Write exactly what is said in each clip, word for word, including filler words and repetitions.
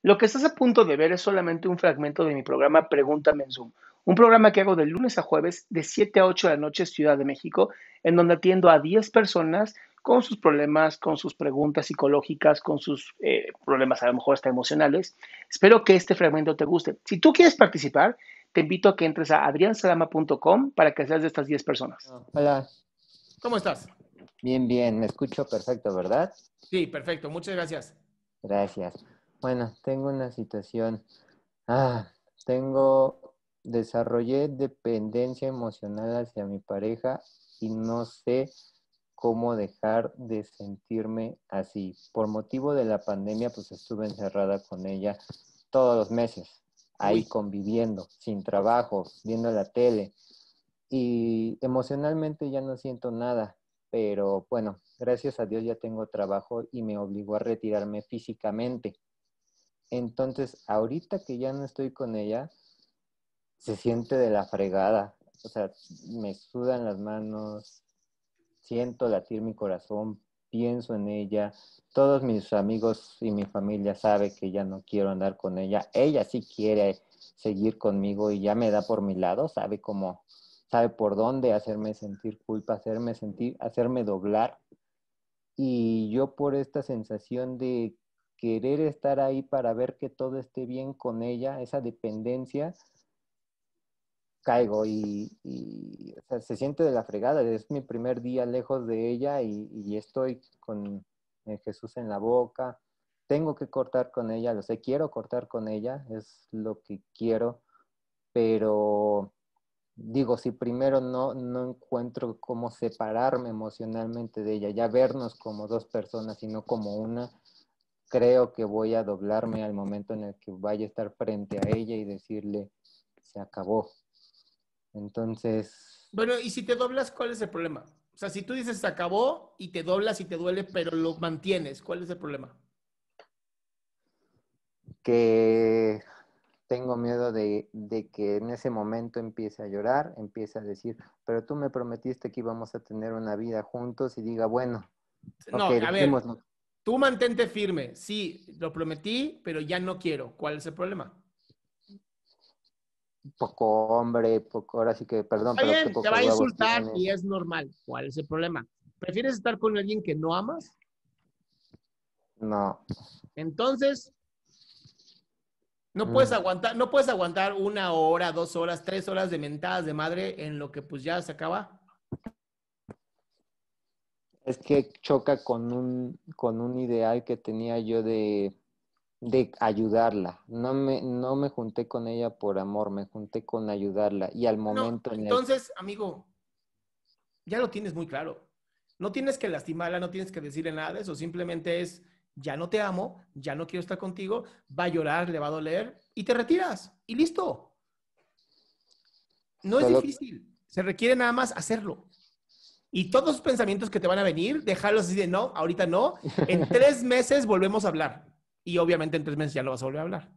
Lo que estás a punto de ver es solamente un fragmento de mi programa Pregúntame en Zoom, un programa que hago de lunes a jueves de siete a ocho de la noche Ciudad de México, en donde atiendo a diez personas con sus problemas, con sus preguntas psicológicas, con sus eh, problemas a lo mejor hasta emocionales. Espero que este fragmento te guste. Si tú quieres participar, te invito a que entres a adrián salama punto com para que seas de estas diez personas. Oh, hola, ¿Cómo estás? bien, bien, me escucho perfecto, ¿verdad? Sí, perfecto, muchas gracias. Gracias. Bueno, tengo una situación. Ah, tengo, desarrollé dependencia emocional hacia mi pareja y no sé cómo dejar de sentirme así. Por motivo de la pandemia, pues estuve encerrada con ella todos los meses, ahí Uy, conviviendo, sin trabajo, viendo la tele. Y emocionalmente ya no siento nada, pero bueno, gracias a Dios ya tengo trabajo y me obligó a retirarme físicamente. Entonces, ahorita que ya no estoy con ella, se siente de la fregada. O sea, me sudan las manos, siento latir mi corazón, pienso en ella. Todos mis amigos y mi familia saben que ya no quiero andar con ella. Ella sí quiere seguir conmigo y ya me da por mi lado, sabe cómo, sabe por dónde hacerme sentir culpa, hacerme sentir, hacerme doblar. Y yo por esta sensación de querer estar ahí para ver que todo esté bien con ella, esa dependencia, caigo y, y o sea, se siente de la fregada. Es mi primer día lejos de ella y, y estoy con eh, Jesús en la boca. Tengo que cortar con ella, lo sé, quiero cortar con ella, es lo que quiero, pero digo, si primero no, no encuentro cómo separarme emocionalmente de ella, ya vernos como dos personas y no como una, creo que voy a doblarme al momento en el que vaya a estar frente a ella y decirle, se acabó. Entonces, bueno, y si te doblas, ¿cuál es el problema? O sea, si tú dices se acabó y te doblas y te duele, pero lo mantienes, ¿cuál es el problema? que tengo miedo de, de que en ese momento empiece a llorar, empiece a decir, pero tú me prometiste que íbamos a tener una vida juntos y diga, bueno, ok, No, a ver, dejémoslo. tú mantente firme. Sí, lo prometí, pero ya no quiero. ¿Cuál es el problema? Poco hombre, poco, ahora sí que, perdón, Está pero qué bien, te va pocos a huevos insultar tienes. y es normal. ¿Cuál es el problema? ¿Prefieres estar con alguien que no amas? No. Entonces, no puedes Mm. aguantar, no puedes aguantar una hora, dos horas, tres horas de mentadas de madre en lo que pues ya se acaba. Es que choca con un, con un ideal que tenía yo de, de ayudarla. No me, no me junté con ella por amor, me junté con ayudarla. Y al No, momento en el entonces, amigo, ya lo tienes muy claro. No tienes que lastimarla, no tienes que decirle nada de eso. Simplemente es, ya no te amo, ya no quiero estar contigo, va a llorar, le va a doler y te retiras y listo. No es solo, difícil. Se requiere nada más hacerlo. Y todos los pensamientos que te van a venir, dejarlos así de no, ahorita no. En tres meses volvemos a hablar. Y obviamente en tres meses ya no vas a volver a hablar.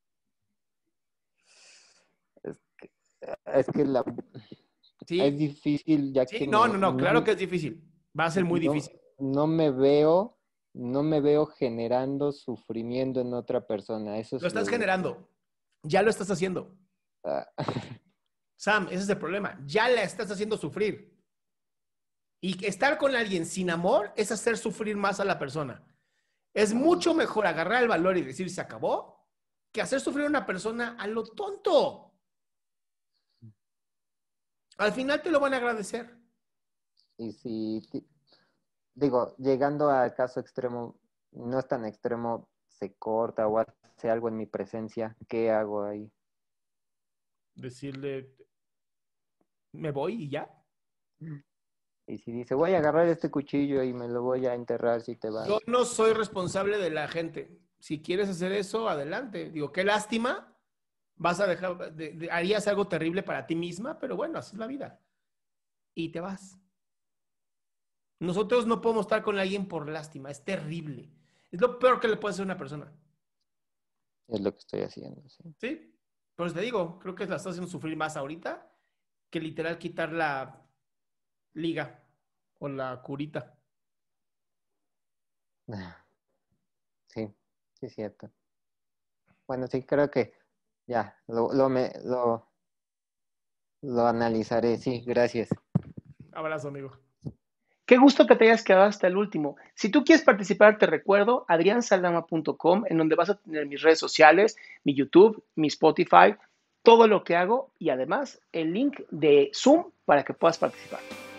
es que, es que la, es Sí, difícil ya sí, que no, me, no, no, claro no, que es difícil. Va a ser muy no, difícil. no me veo, no me veo generando sufrimiento en otra persona. Eso Lo es estás lo, generando. Ya lo estás haciendo. ah, Sam, ese es el problema. Ya la estás haciendo sufrir. Y estar con alguien sin amor es hacer sufrir más a la persona. Es mucho mejor agarrar el valor y decir se acabó que hacer sufrir a una persona a lo tonto. Al final te lo van a agradecer. y si, digo, llegando al caso extremo, no es tan extremo, se corta o hace algo en mi presencia, ¿qué hago ahí? Decirle, me voy y ya. Y si dice, voy a agarrar este cuchillo y me lo voy a enterrar si te Yo vas. no soy responsable de la gente. Si quieres hacer eso, adelante. Digo, qué lástima. Vas a dejar, de, de, harías algo terrible para ti misma, pero bueno, así es la vida. Y te vas. Nosotros no podemos estar con alguien por lástima. Es terrible. Es lo peor que le puede hacer a una persona. Es lo que estoy haciendo, sí. ¿Sí? Pues te digo, creo que la estás haciendo sufrir más ahorita que literal quitar la liga o la curita. Sí, sí es cierto. Bueno, sí, creo que ya, lo, lo, me, lo, lo analizaré. Sí, gracias. Abrazo, amigo. Qué gusto que te hayas quedado hasta el último. Si tú quieres participar, te recuerdo adrián saldama punto com, en donde vas a tener mis redes sociales, mi YouTube, mi Spotify, todo lo que hago y además el link de Zoom para que puedas participar.